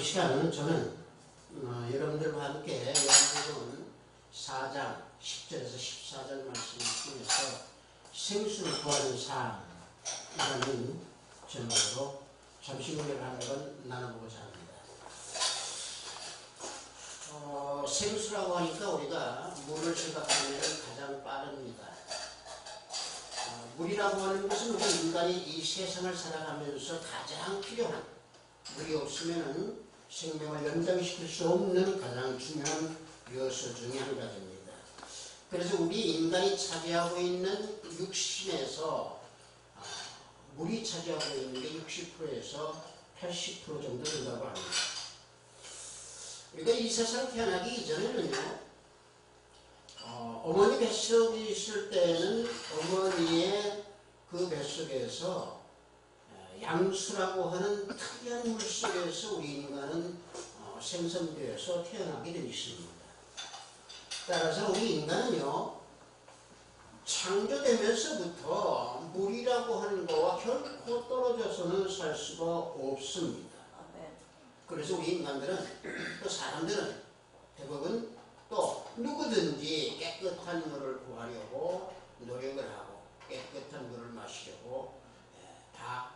시간은 저는 여러분들과 함께 요한복음 4장 10절에서 14절 말씀을 통해서 생수를 구하는 삶이라는 제목으로 잠시 후에 한번 나눠보고자 합니다. 생수라고 하니까 우리가 물을 생각하면 가장 빠릅니다. 물이라고 하는 것은 우리 인간이 이 세상을 살아가면서 가장 필요한, 물이 없으면 생명을 연장시킬 수 없는 가장 중요한 요소 중에 한 가지입니다. 그래서 우리 인간이 차지하고 있는 육신에서 물이 차지하고 있는 게 60%에서 80% 정도 된다고 합니다. 우리가 이 세상 태어나기 이전에는요, 어머니 뱃속에 있을 때는 어머니의 그 뱃속에서 양수라고 하는 특이한 물속에서 우리 인간은 생성되어서 태어나게 되어 있습니다. 따라서 우리 인간은요, 창조되면서부터 물이라고 하는 거와 결코 떨어져서는 살 수가 없습니다. 그래서 우리 인간들은, 또 사람들은 대부분 또 누구든지 깨끗한 물을 구하려고 노력을 하고 깨끗한 물을 마시려고 다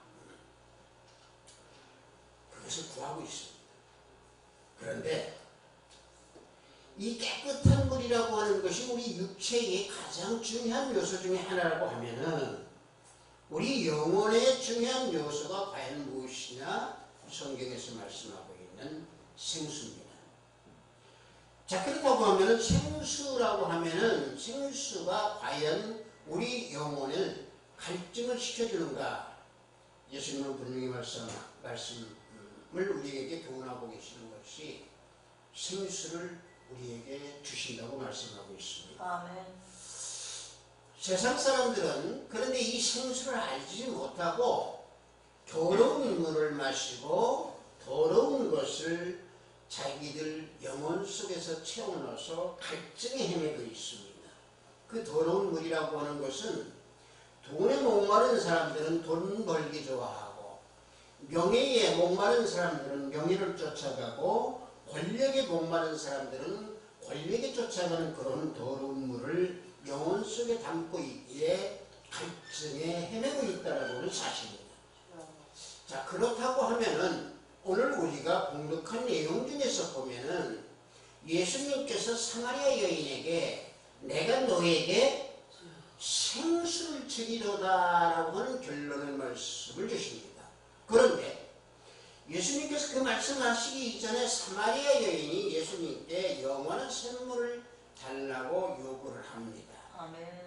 그것을 구하고 있습니다. 그런데 이 깨끗한 물이라고 하는 것이 우리 육체의 가장 중요한 요소 중에 하나라고 하면은 우리 영혼의 중요한 요소가 과연 무엇이냐? 성경에서 말씀하고 있는 생수입니다. 자, 그렇다고 하면은 생수라고 하면은 생수가 과연 우리 영혼을 갈증을 시켜주는가? 예수님은 분명히 말씀을 우리에게 교훈하고 계시는 것이 생수를 우리에게 주신다고 말씀하고 있습니다. 아멘. 세상 사람들은 그런데 이 생수를 알지 못하고 더러운 물을 마시고 더러운 것을 자기들 영혼 속에서 채워넣어서 갈증에 헤매고 있습니다. 그 더러운 물이라고 하는 것은 돈에 목마른 사람들은 돈 벌기 좋아하고, 명예에 목마른 사람들은 명예를 쫓아가고, 권력에 목마른 사람들은 권력에 쫓아가는 그런 더러운 물을 영혼 속에 담고 있기에 갈증에 헤매고 있다는 것은 사실입니다. 자, 그렇다고 하면은 오늘 우리가 공독한 내용 중에서 보면은 예수님께서 사마리아 여인에게 내가 너에게 생수를 주리로다 라고 하는 결론의 말씀을 주십니다. 그런데 예수님께서 그 말씀하시기 이전에 사마리아 여인이 예수님께 영원한 샘물을 달라고 요구를 합니다. 아멘.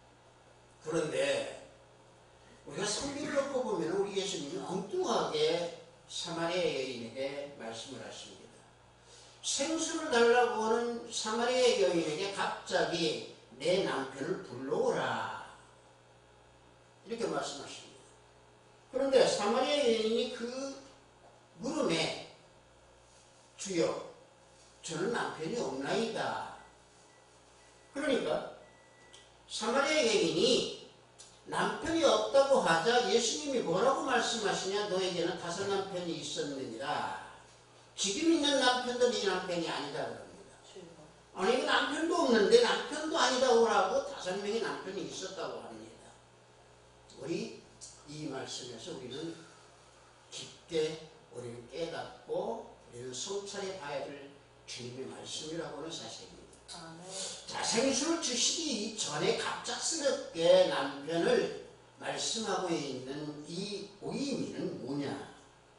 그런데 우리가 성경을 놓고 보면 우리 예수님이 엉뚱하게 사마리아 여인에게 말씀을 하십니다. 생수를 달라고 하는 사마리아 여인에게 갑자기 내 남편을 불러오라 이렇게 말씀하십니다. 그런데 사마리아 여인이 그 물음에 주여 저는 남편이 없나이다. 그러니까 사마리아 여인이 남편이 없다고 하자 예수님이 뭐라고 말씀하시냐? 너에게는 5 남편이 있었느니라. 지금 있는 남편도 네 남편이 아니다 그럽니다. 아니 남편도 없는데 남편도 아니다고 하고 5명의 남편이 있었다고 합니다. 우리 이 말씀에서 우리는 깊게 우리는 깨닫고 우리는 성찰해 봐야 될 주님의 말씀이라고 하는 사실입니다. 자, 생수를 주시기 전에 갑작스럽게 남편을 말씀하고 있는 이 의미는 뭐냐?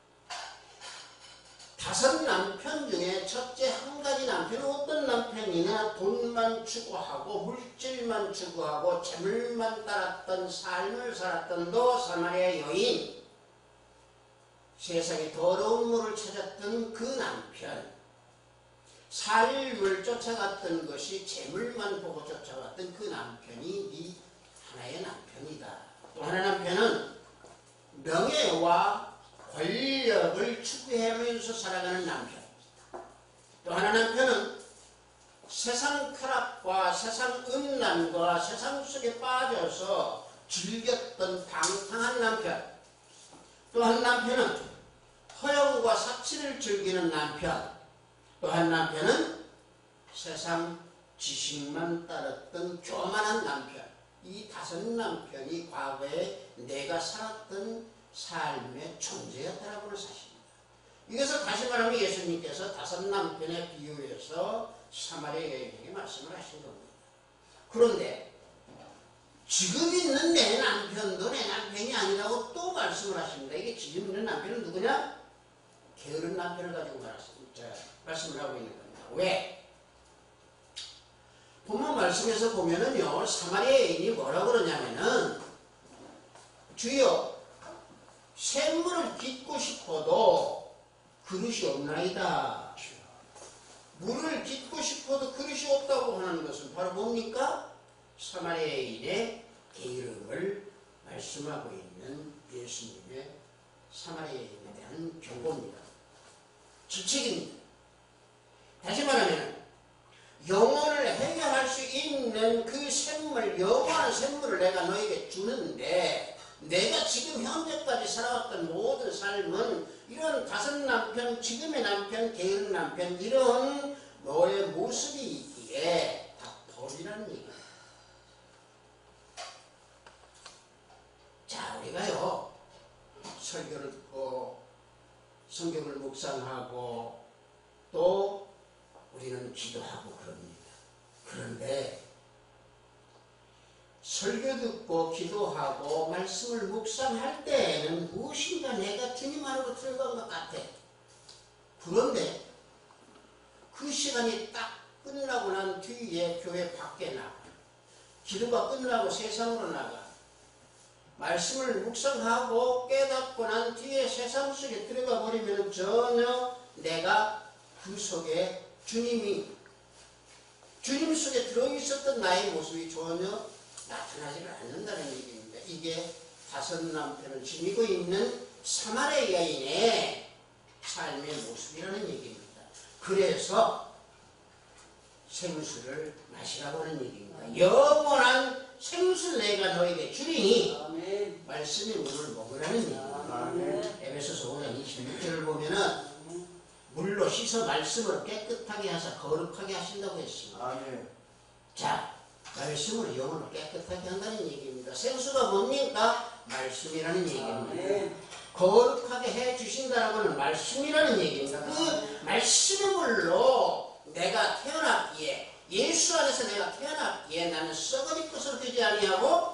5 남편 중에 첫째 한 가지 남편은 어떤 남편이냐? 돈만 추구하고 물질만 추구하고 재물만 따랐던 삶을 살았던 너 사마리아 여인, 세상에 더러운 물을 찾았던 그 남편, 삶을 쫓아갔던 것이 재물만 보고 쫓아갔던 그 남편이 네 하나의 남편이다. 또 하나 남편은 명예와 권력을 추구하면서 살아가는 남편. 또 하나 남편은 세상 쾌락과 세상 음란과 세상 속에 빠져서 즐겼던 방탕한 남편. 또 한 남편은 허영과 사치를 즐기는 남편, 또 한 남편은 세상 지식만 따랐던 교만한 남편. 이 5 남편이 과거에 내가 살았던 삶의 존재였다라고 하는 사실입니다. 이것을 다시 말하면 예수님께서 5 남편에 비유해서 사마리아 여인에게 말씀을 하신 겁니다. 그런데 지금 있는 내 남편도 내 남편이 아니라고 또 말씀을 하십니다. 이게 지금 있는 남편은 누구냐? 게으른 남편을 가지고 말씀을 하고 있는 겁니다. 왜? 본문 말씀에서 보면은요, 사마리아 여인이 뭐라고 그러냐면은, 주여, 샘물을 깃고 싶어도 그릇이 없나이다. 물을 깃고 싶어도 그릇이 없다고 하는 것은 바로 뭡니까? 사마리아 여인의 게으름을 말씀하고 있는 예수님의 사마리아 여인에 대한 경고입니다. 질책입니다. 다시 말하면 영혼을 해결할 수 있는 그 샘물, 영원한 샘물을 내가 너에게 주는데, 내가 지금 현재까지 살아왔던 모든 삶은 이런 5 남편, 지금의 남편, 게으른 남편, 이런 너의 모습이 있기에 다 버리라는 얘기예요. 자, 우리가요, 설교를 듣고 성경을 묵상하고 또 우리는 기도하고 그럽니다. 그런데 설교 듣고 기도하고 말씀을 묵상할 때에는 무엇인가 내가 주님 안으로 들어간 것 같아. 그런데 그 시간이 딱 끝나고 난 뒤에 교회 밖에 나가, 기도가 끝나고 세상으로 나가, 말씀을 묵상하고 깨닫고 난 뒤에 세상 속에 들어가 버리면 전혀 내가 그 속에 주님 속에 들어있었던 나의 모습이 전혀 나타나지를 않는다는 얘기입니다. 이게 5 남편을 지니고 있는 사마리아 여인의 삶의 모습이라는 얘기입니다. 그래서 생수를 마시라고 하는 얘기입니다. 영원한 생수를 내가 너에게 주리니 말씀의 물을 먹으라는 얘기입니다. 에베소서 5장 26절을 보면은 물로 씻어 말씀으로 깨끗하게 하사 거룩하게 하신다고 했습니다. 자, 말씀으로 영혼을 깨끗하게 한다는 얘기입니다. 생수가 뭡니까? 말씀이라는 얘기입니다. 거룩하게 해주신다라고 하는 말씀이라는 얘기입니다. 그 말씀의 물로 내가 태어났기에, 예수 안에서 내가 태어났기에 나는 썩어질 것으로 되지 아니하고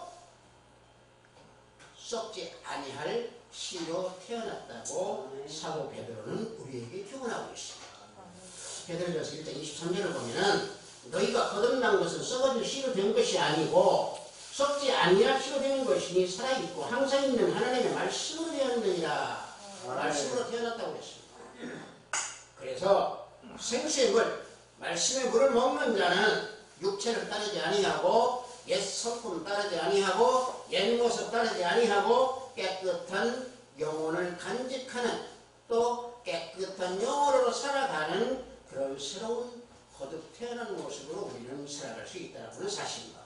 썩지 아니할 씨로 태어났다고 사도 베드로는 우리에게 교훈하고 있습니다. 베드로전서 1장 23절을 보면은 너희가 거듭난 것은 썩어질 씨로 된 것이 아니고 썩지 아니할 씨로 된 것이니 살아있고 항상 있는 하나님의 말씀으로 되었느니라. 말씀으로 태어났다고 했습니다. 그래서 생수의 물, 말씀의 물을 먹는 자는 육체를 따르지 아니하고 옛 성품 따르지 아니하고 옛 모습 따르지 아니하고 깨끗한 영혼을 간직하는, 또 깨끗한 영혼으로 살아가는 그런 새로운 거듭 태어난 모습으로 우리는 살아갈 수 있다는 사실입니다.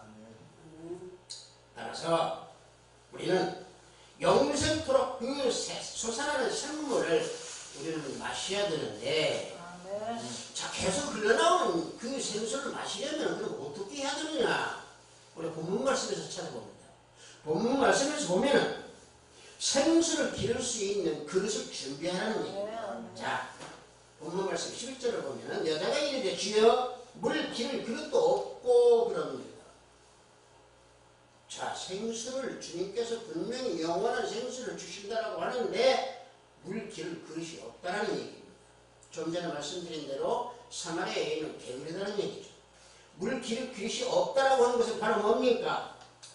따라서 우리는 영생토록 그 솟아나는 샘물을 우리는 마셔야 되는데, 자, 계속 흘러나오는 그 생수를 마시려면 그럼 어떻게 해야 되느냐? 우리 본문 말씀에서 찾아봅니다. 본문 말씀에서 보면은 생수를 기를 수 있는 그릇을 준비하라는 얘기입니다. 자, 본문 말씀 11절을 보면은 여자가 이르되 주여 물 기를 그릇도 없고 그럽니다. 자, 생수를 주님께서 분명히 영원한 생수를 주신다라고 하는데 물 기를 그릇이 없다라는 얘기입니다. 좀 전에 말씀드린 대로 사마리아 여인은 게으르다는 얘기죠. 물 기를 그릇이 없다라고 하는 것은 바로 뭡니까?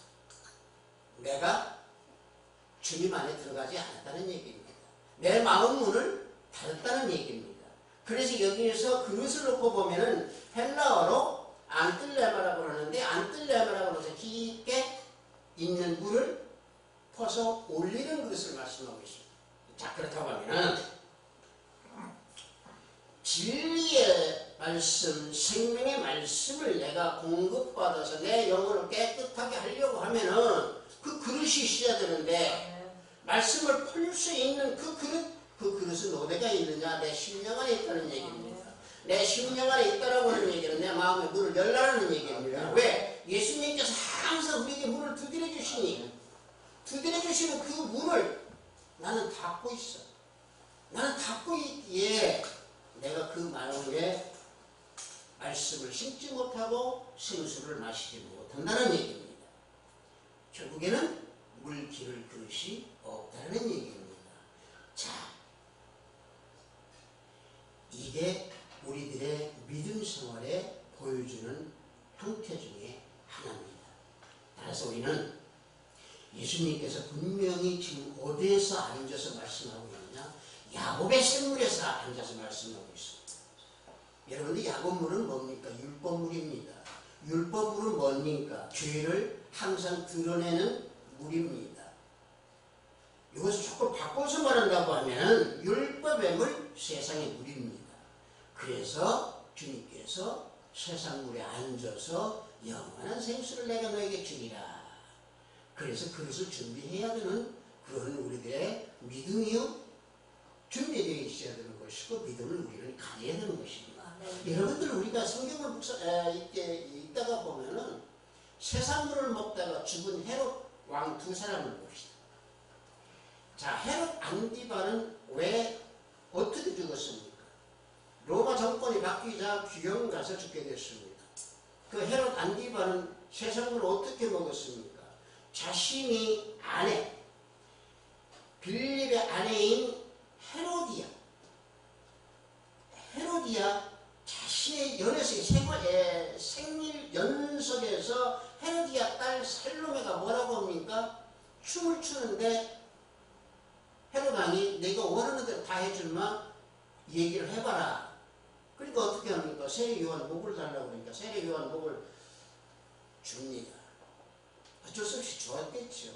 내가 주님 안에 들어가지 않았다는 얘기입니다. 내 마음 문을 닫았다는 얘기입니다. 그래서 여기에서 그릇을 놓고 보면은 헬라어로 안뜰레마라고 하는데, 안뜰레마라고 해서 깊게 있는 물을 퍼서 올리는 그릇을 말씀하고 있습니다. 자, 그렇다고 하면은 진리의 말씀, 생명의 말씀을 내가 공급받아서 내 영혼을 깨끗하게 하려고 하면은 그 그릇이 있어야 되는데, 말씀을 풀 수 있는 그 그릇, 그 그릇은 어디가 있느냐? 내 심령 안에 있다는 얘기입니다. 내 심령 안에 있다라고 하는 얘기는 내 마음의 문을 열라는 얘기입니다. 왜? 예수님께서 항상 우리에게 문을 두드려 주시니, 두드려 주시는 그 문을 나는 닫고 있어. 나는 닫고 있기에 내가 그 마음에 말씀을 심지 못하고 생수를 마시지 못한다는 얘기입니다. 결국에는 물 기를 그릇이 없다는 얘기입니다. 자, 이게 우리들의 믿음 생활에 보여주는 형태 중에 하나입니다. 따라서 우리는 예수님께서 분명히 지금 어디에서 앉아서 말씀하고 있느냐? 야곱의 샘물에서 앉아서 말씀하고 있습니다. 여러분들 야곱물은 뭡니까? 율법물입니다. 율법물은 뭡니까? 죄를 항상 드러내는 물입니다. 이것을 조금 바꿔서 말한다고 하면 율법의 물, 세상의 물입니다. 그래서 주님께서 세상 물에 앉아서 영원한 생수를 내가 너에게 주리라. 그래서 그것을 준비해야 되는 그런 우리들의 믿음이요 준비되어 있어야 되는 것이고 믿음을 우리는 가져야 되는 것입니다. 여러분들 우리가 성경을 읽다가 보면은 세상물을 먹다가 죽은 헤롯 왕 두 사람을 봅시다. 자, 헤롯 안디바는 왜 어떻게 죽었습니까? 로마 정권이 바뀌자 귀영 가서 죽게 됐습니다. 그 헤롯 안디바는 세상물을 어떻게 먹었습니까? 자신이 아내, 빌립의 아내인 헤로디아 자신의 생일 연석에서 헤로디아 딸 살로메가 뭐라고 합니까? 춤을 추는데 헤로당이 내가 원하는 대로 다 해줄만 얘기를 해봐라. 그러니까 어떻게 합니까? 세례요한 목을 달라고 그러니까 세례요한 목을 줍니다. 어쩔 수 없이 좋았겠죠.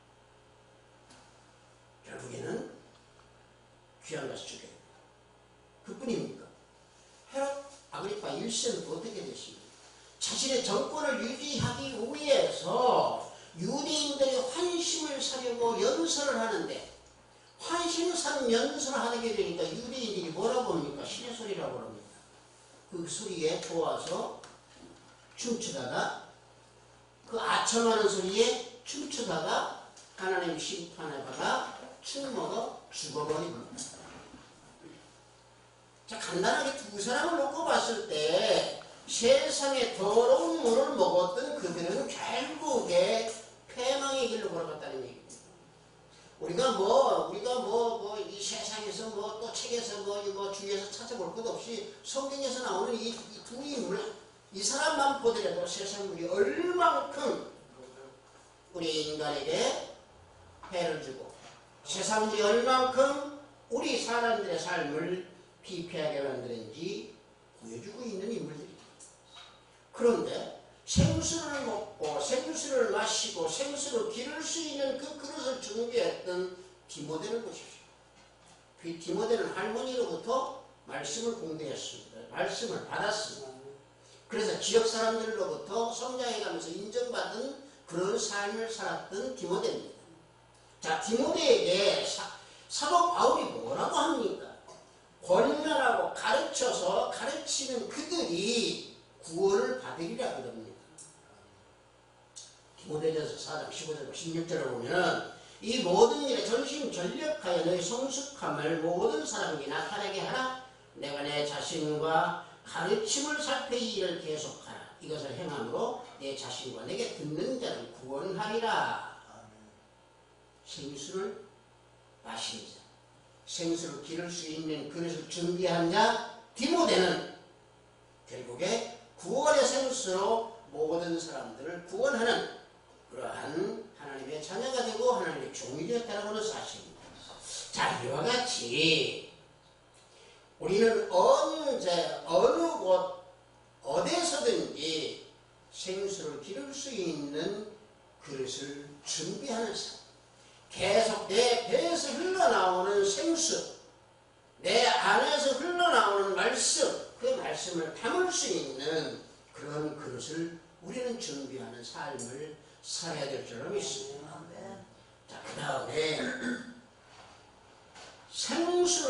결국에는 귀양 가서 죽게 됩니다. 그뿐입니까? 헤롯 아그리파 1세는 어떻게 됐습니까? 자신의 정권을 유지하기 위해서 유대인들이 환심을 사려고 연설을 하는데 환심을 사는 연설을 하게 되니까 유대인들이 뭐라고 합니까? 신의 소리라고 합니다. 그 소리에 좋아서 춤추다가 그 아첨하는 소리에 춤추다가 하나님 심판에 받아 춤먹어 죽어버립니다. 자, 간단하게 두 사람을 놓고 봤을 때 세상에 더러운 물을 먹었던 그들은 결국에 패망의 길로 걸어갔다는 얘기입니다. 우리가 이 세상에서 또 책에서 주위에서 찾아볼 것 없이 성경에서 나오는 이 두 인물, 이 사람만 보더라도 세상물이 얼만큼 우리 인간에게 해를 주고 세상물이 얼만큼 우리 사람들의 삶을 피폐하게 만드는지 보여주고 있는 인물들입니다. 그런데 생수를 먹고 생수를 마시고 생수를 기를 수 있는 그 그릇을 준비했던 디모데를 보십시오. 그 디모데는 할머니로부터 말씀을 공부했습니다. 말씀을 받았습니다. 그래서 지역 사람들로부터 성장해 가면서 인정받은 그런 삶을 살았던 디모데입니다. 자, 디모데에게 사도 바울이 뭐라고 합니까? 권면하고 가르쳐서 가르치는 그들이 구원을 받으리라 그럽니다. 디모데전서 4장 15절 16절을 보면 이 모든 일에 전심전력하여 너희 성숙함을 모든 사람에게 나타나게 하라. 내가 내 자신과 가르침을 살펴 이 일을 계속하라. 이것을 행함으로 내 자신과 내게 듣는 자를 구원하리라. 생수를 마신 자, 생수를 기를 수 있는 그릇을 준비한 자 디모데는 결국에 구원의 생수로 모든 사람들을 구원하는 그러한 하나님의 자녀가 되고 하나님의 종이 되었다는 하는 사실입니다. 자, 이와 같이 우리는 언제 어느 곳 어디서든지 생수를 기를 수 있는 그릇을 준비하는 삶, 계속 내 배에서 흘러나오는 생수, 내 안에서 흘러나오는 말씀, 그 말씀을 담을 수 있는 그런 그릇을 우리는 준비하는 삶을 살아야 될 줄로 믿습니다. 자, 그 다음에 생수를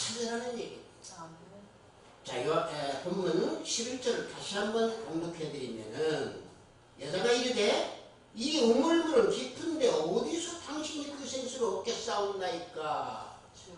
찾으라는 얘기입니다. 자, 이 본문 11절을 다시 한번 공독해드리면은 여자가 이르되 이 우물물은 깊은데 어디서 당신이 그 생수를 얻겠사옵나이까.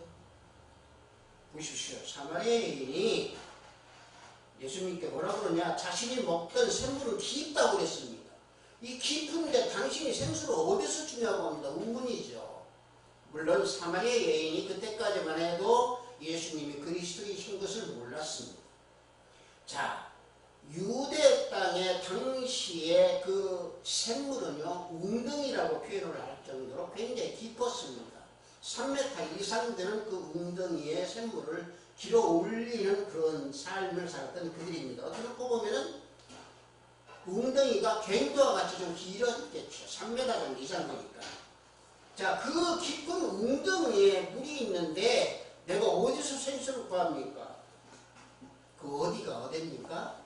보십시오. 사마리아 여인이 예수님께 뭐라고 그러냐, 자신이 먹던 샘물은 깊다고 그랬습니다. 이 깊은데 당신이 생수를 어디서 주냐고 합니다. 우문이죠. 물론 사마리아 여인이 그때까지만 해도 예수님이 그리스도이신 것을 몰랐습니다. 자, 유대 땅의 당시의 그 샘물은요, 웅덩이라고 표현을 할 정도로 굉장히 깊었습니다. 3m 이상 되는 그 웅덩이의 샘물을 길어 올리는 그런 삶을 살았던 그들입니다. 어떻게 보면은 웅덩이가 갱도와 같이 좀 길었겠죠. 3m 정도 이상 되니까. 자, 그 깊은 웅덩이에 물이 있는데 내가 어디서 생수를 구합니까? 그 어디가 어디입니까?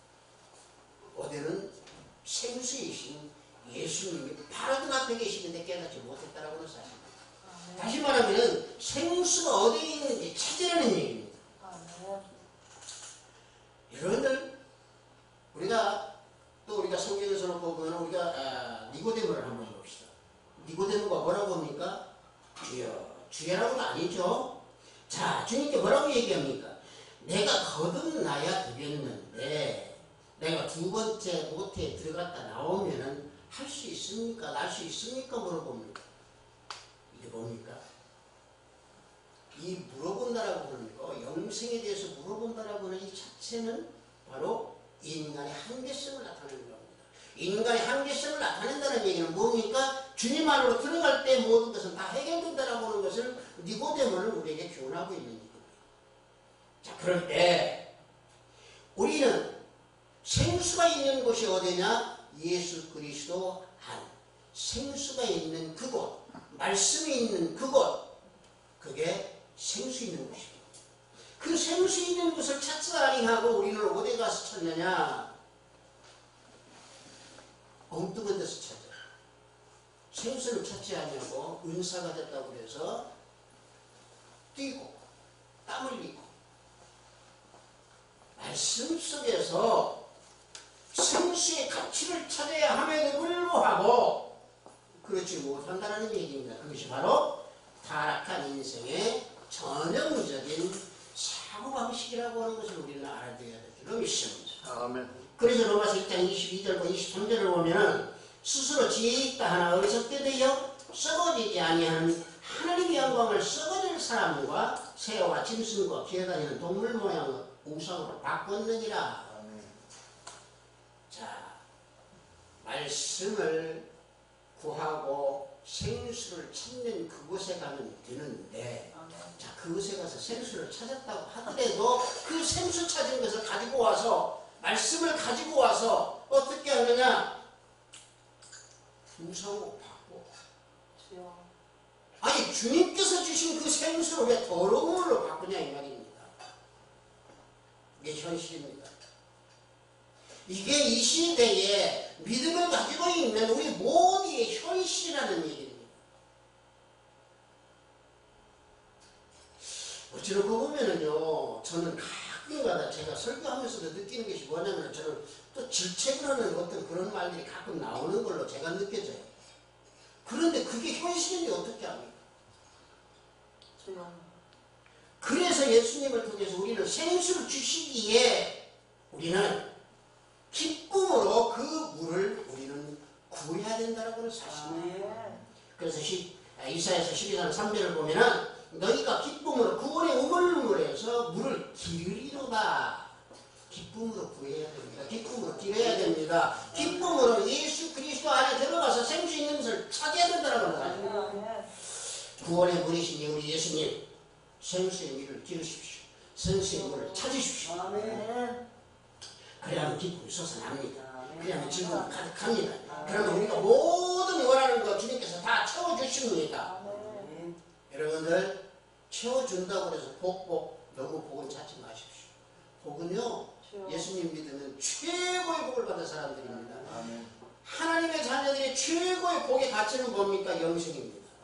어디는 생수이신 예수님이 바로 그 앞에 계시는데 깨닫지 못했다라고는 사실입니다. 다시 말하면 생수가 어디에 있는지 찾으라는 얘기입니다. 여러분들, 우리가 성경에서 보면 우리가 니고데모를 한번 봅시다. 니고데모가 뭐라고 합니까? 주여라고는 아니죠. 자, 주님께 뭐라고 얘기합니까? 내가 거듭나야 되겠는데 내가 두 번째 모태에 들어갔다 나오면은 할 수 있습니까? 날 수 있습니까? 물어봅니다. 이게 뭡니까? 이 물어본다라고 하는 거, 영생에 대해서 물어본다라고 하는 이 자체는 바로 인간의 한계성을 나타내는 겁니다. 인간의 한계성을 나타낸다는 얘기는 뭡니까? 주님 안으로 들어갈 때 모든 것은 다 해결된다라고 하는 것을 니고데모는 우리에게 교훈하고 있는 겁니다. 자, 그럴 때 우리는 생수가 있는 곳이 어디냐? 예수 그리스도 안. 생수가 있는 그곳, 말씀이 있는 그곳, 그게 생수 있는 곳입니다. 그 생수 있는 곳을 찾자 하고 우리는 어디 가서 찾느냐? 엉뚱한 데서 찾아요. 생수를 찾지 않냐고 은사가 됐다고 그래서 뛰고 땀 흘리고 말씀 속에서 생수의 가치를 찾아야 함에도 불구하고 그렇지 못한다는 얘기입니다. 그것이 바로 타락한 인생의 전형적인 사고방식이라고 하는 것을 우리는 알아둬야 될 줄로 믿습니다. 아멘. 그래서 로마서 1장 22절과 23절을 보면 스스로 지혜 있다 하나 어리석게 되어 썩어지지 아니하는 하나님의 영광을 썩어질 사람과 새와 짐승과 기어다니는 동물 모양의 우상으로 바꿨느니라. 자, 말씀을 구하고 생수를 찾는 그곳에 가면 되는데, 자, 그곳에 가서 생수를 찾았다고 하더라도 그 생수 찾은 것을 가지고 와서, 말씀을 가지고 와서 어떻게 하느냐? 우상으로 바꿔. 아니, 주님께서 주신 그 생수를 왜 더러운 물로 바꾸냐 이 말입니다. 이게 현실입니다. 이게 이 시대에 믿음을 가지고 있는 우리 모두의 현실이라는 얘기입니다. 어찌로고 보면은요, 저는 가끔가다 제가 설교하면서도 느끼는 것이 뭐냐면, 저는 또 질책을 하는 어떤 그런 말들이 가끔 나오는 걸로 제가 느껴져요. 그런데 그게 현실인데 어떻게 합니까? 그래서 예수님을 통해서 우리는 생수를 주시기에 우리는 기쁨으로 그 물을 우리는 구해야 된다는 사실입니다. 그래서 이사야서 12장 3절을 보면은 너희가 기쁨으로 구원의 우물물에서 물을 기르리로다. 기쁨으로 구해야 됩니다. 기쁨으로 기려야 됩니다. 기쁨으로 예수 그리스도 안에 들어가서 생수 있는 것을 찾아야 된다는 겁니다. 구원의 물이신 우리 예수님, 생수의 물을 기르십시오. 생수의 물을 찾으십시오. 그래야만 기쁨이 솟아납니다. 그래야만 즐거움이 가득합니다. 그러면 우리가 모든 원하는 것 주님께서 다 채워주십니다. 여러분들, 채워준다고 해서 너무 복은 찾지 마십시오. 복은요, 예수님 믿으면 최고의 복을 받은 사람들입니다. 하나님의 자녀들의 최고의 복의 가치는 뭡니까? 영생입니다.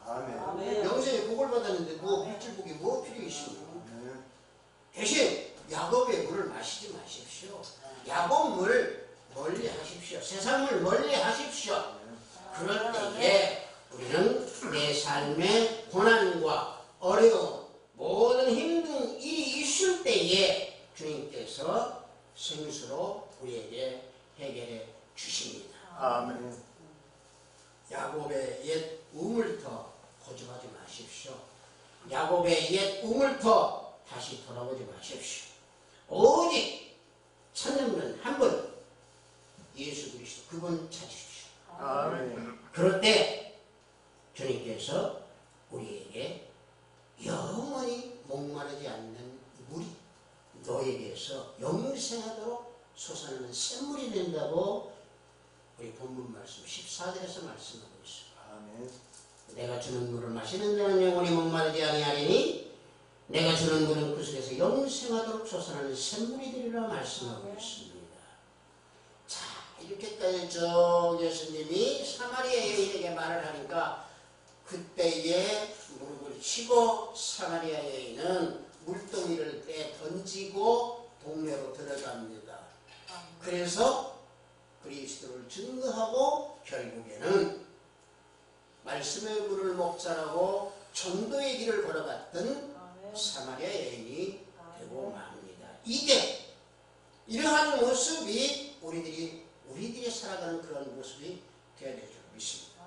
아멘. 영생에 복을 받았는데 뭐 물질복이 뭐 필요 있습니까? 대신 야곱의 물을 마시지 마십시오. 야곱 물 멀리 하십시오. 세상을 멀리 하십시오. 그럴 때에 우리는 내 삶의 고난과 어려움, 모든 힘든 일이 있을 때에 주님께서 생수로 우리에게 해결해 주십니다. 아멘. 야곱의 옛 우물터 고집하지 마십시오. 야곱의 옛 우물터 다시 돌아보지 마십시오. 오직 찾는 분은 한 분, 예수 그리스도, 그분 찾으십시오. 아멘. 그럴 때 주님께서 우리에게 영원히 목마르지 않는 물이 너에게서 영생하도록 솟아나는 샘물이 된다고 우리 본문 말씀 14절에서 말씀하고 있습니다. 아멘. 내가 주는 물을 마시는 자는 영원히 목마르지 아니하리니 내가 주는 물은 그 속에서 영생하도록 솟아나는 샘물이 되리라 말씀하고 있습니다. 자, 이렇게까지 쭉 예수님이 사마리아 여인에게 말을 하니까 그때에 무릎을 치고 사마리아 여인은 물동이를 떼 던지고 동네로 들어갑니다. 그래서 그리스도를 증거하고 결국에는 말씀의 물을 목자라고 전도의 길을 걸어갔던 사마리아 여인이 되고 맙니다. 이게 이러한 모습이 우리들이 살아가는 그런 모습이 되어야 될 줄 믿습니다.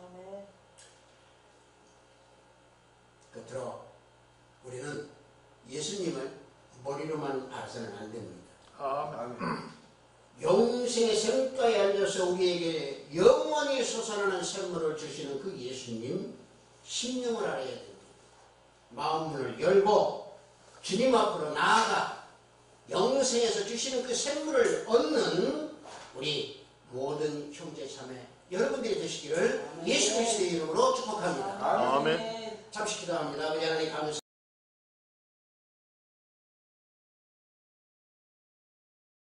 끝으로 우리는 예수님을 머리로만 알아서는 안 됩니다. 아멘. 영생의 샘가에 앉아서 우리에게 영원히 솟아나는 샘물을 주시는 그 예수님 심령을 알아야 됩니다. 마음문을 열고 주님 앞으로 나아가 영생에서 주시는 그 샘물을 얻는 우리 모든 형제자매 여러분들이 되시기를 예수 그리스도의 이름으로 축복합니다. 아멘. 잠시 기도합니다. 아버지 하나님 감사